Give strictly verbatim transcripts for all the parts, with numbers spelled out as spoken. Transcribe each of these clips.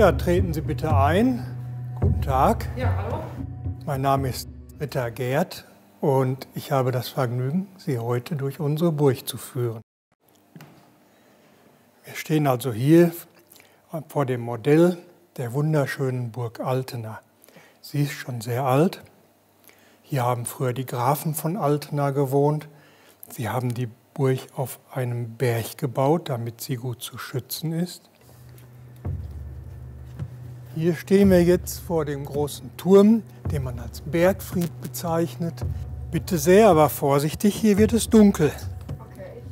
Ja, treten Sie bitte ein. Guten Tag. Ja, hallo. Mein Name ist Ritter Gerd und ich habe das Vergnügen, Sie heute durch unsere Burg zu führen. Wir stehen also hier vor dem Modell der wunderschönen Burg Altena. Sie ist schon sehr alt. Hier haben früher die Grafen von Altena gewohnt. Sie haben die Burg auf einem Berg gebaut, damit sie gut zu schützen ist. Hier stehen wir jetzt vor dem großen Turm, den man als Bergfried bezeichnet. Bitte sehr, aber vorsichtig, hier wird es dunkel. Okay.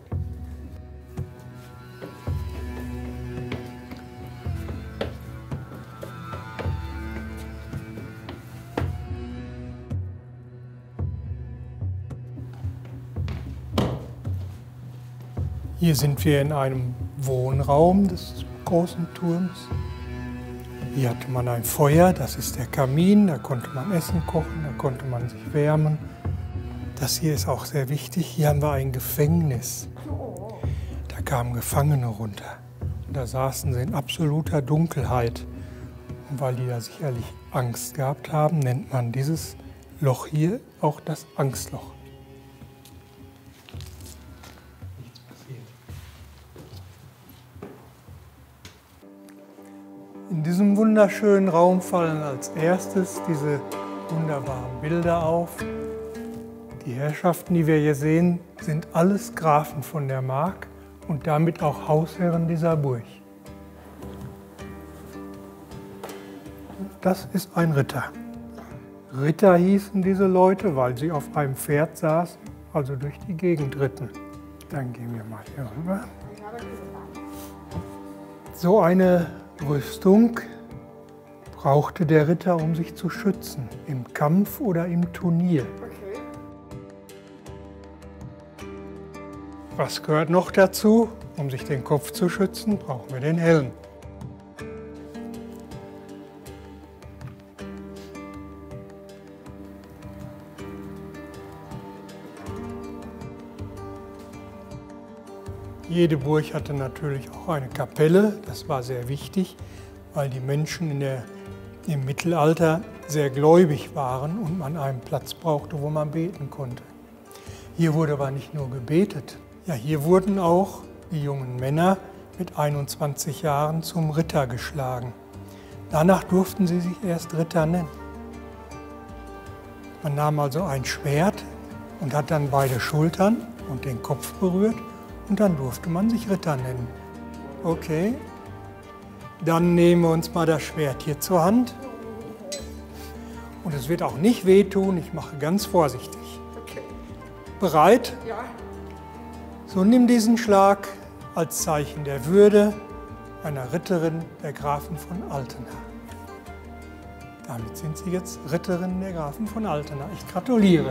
Hier sind wir in einem Wohnraum des großen Turms. Hier hatte man ein Feuer, das ist der Kamin, da konnte man Essen kochen, da konnte man sich wärmen. Das hier ist auch sehr wichtig, hier haben wir ein Gefängnis. Da kamen Gefangene runter und da saßen sie in absoluter Dunkelheit. Und weil die da sicherlich Angst gehabt haben, nennt man dieses Loch hier auch das Angstloch. In diesem wunderschönen Raum fallen als erstes diese wunderbaren Bilder auf. Die Herrschaften, die wir hier sehen, sind alles Grafen von der Mark und damit auch Hausherren dieser Burg. Das ist ein Ritter. Ritter hießen diese Leute, weil sie auf einem Pferd saßen, also durch die Gegend ritten. Dann gehen wir mal hier rüber. So eine Rüstung brauchte der Ritter, um sich zu schützen, im Kampf oder im Turnier. Okay. Was gehört noch dazu? Um sich den Kopf zu schützen, brauchen wir den Helm. Jede Burg hatte natürlich auch eine Kapelle, das war sehr wichtig, weil die Menschen in der, im Mittelalter sehr gläubig waren und man einen Platz brauchte, wo man beten konnte. Hier wurde aber nicht nur gebetet, ja, hier wurden auch die jungen Männer mit einundzwanzig Jahren zum Ritter geschlagen. Danach durften sie sich erst Ritter nennen. Man nahm also ein Schwert und hat dann beide Schultern und den Kopf berührt. Und dann durfte man sich Ritter nennen. Okay, dann nehmen wir uns mal das Schwert hier zur Hand. Und es wird auch nicht wehtun, ich mache ganz vorsichtig. Okay. Bereit? Ja. So, nimm diesen Schlag als Zeichen der Würde einer Ritterin der Grafen von Altena. Damit sind Sie jetzt Ritterin der Grafen von Altena. Ich gratuliere.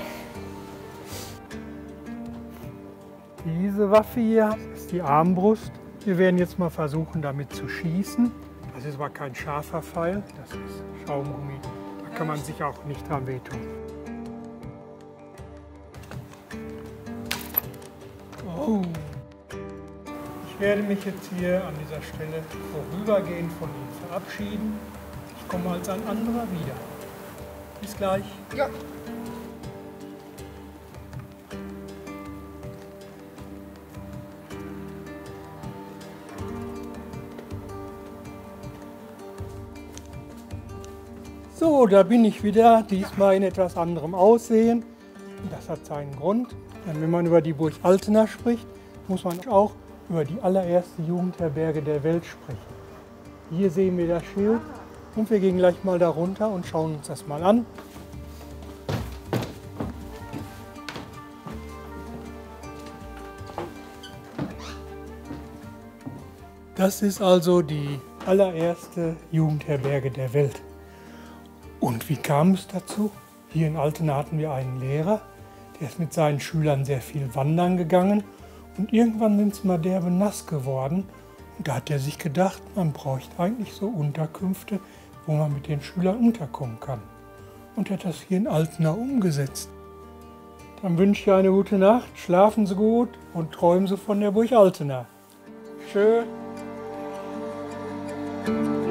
Diese Waffe hier ist die Armbrust. Wir werden jetzt mal versuchen, damit zu schießen. Das ist aber kein scharfer Pfeil, das ist Schaumgummi. Da kann man sich auch nicht dran wehtun. Oh. Ich werde mich jetzt hier an dieser Stelle vorübergehend von Ihnen verabschieden. Ich komme als ein anderer wieder. Bis gleich. Ja. So, da bin ich wieder, diesmal in etwas anderem Aussehen. Das hat seinen Grund. Denn wenn man über die Burg Altena spricht, muss man auch über die allererste Jugendherberge der Welt sprechen. Hier sehen wir das Schild und wir gehen gleich mal da runter und schauen uns das mal an. Das ist also die allererste Jugendherberge der Welt. Und wie kam es dazu? Hier in Altena hatten wir einen Lehrer, der ist mit seinen Schülern sehr viel wandern gegangen und irgendwann sind sie mal derbe nass geworden. Und da hat er sich gedacht, man bräuchte eigentlich so Unterkünfte, wo man mit den Schülern unterkommen kann. Und er hat das hier in Altena umgesetzt. Dann wünsche ich eine gute Nacht, schlafen Sie gut und träumen Sie von der Burg Altena. Tschö. Musik.